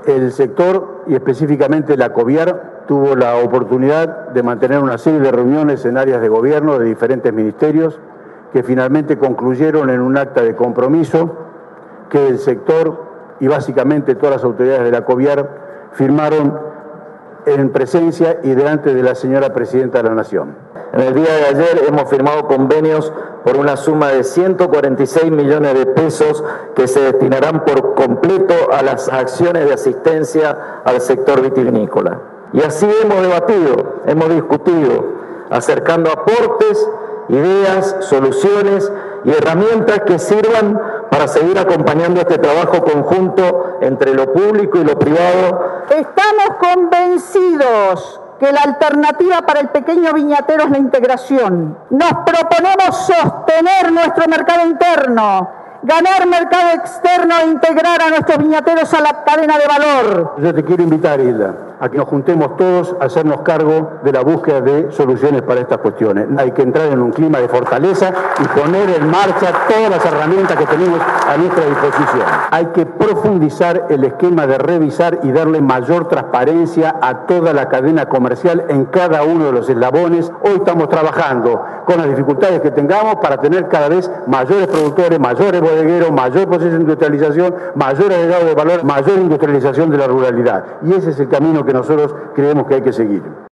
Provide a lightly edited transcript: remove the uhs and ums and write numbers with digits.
El sector, y específicamente la COVIAR, tuvo la oportunidad de mantener una serie de reuniones en áreas de gobierno de diferentes ministerios que finalmente concluyeron en un acta de compromiso que el sector y básicamente todas las autoridades de la COVIAR firmaron en presencia y delante de la señora Presidenta de la Nación. En el día de ayer hemos firmado convenios por una suma de 146 millones de pesos que se destinarán por completo a las acciones de asistencia al sector vitivinícola. Y así hemos debatido, hemos discutido, acercando aportes, ideas, soluciones y herramientas que sirvan para seguir acompañando este trabajo conjunto entre lo público y lo privado. Estamos convencidos que la alternativa para el pequeño viñatero es la integración. Nos proponemos sostener nuestro mercado interno, ganar mercado externo e integrar a nuestros viñateros a la cadena de valor. Yo te quiero invitar, Hilda, a que nos juntemos todos a hacernos cargo de la búsqueda de soluciones para estas cuestiones. Hay que entrar en un clima de fortaleza y poner en marcha todas las herramientas que tenemos a nuestra disposición. Hay que profundizar el esquema de revisar y darle mayor transparencia a toda la cadena comercial en cada uno de los eslabones. Hoy estamos trabajando con las dificultades que tengamos para tener cada vez mayores productores, mayores bodegueros, mayor proceso de industrialización, mayor agregado de valor, mayor industrialización de la ruralidad. Y ese es el camino que nosotros creemos que hay que seguir.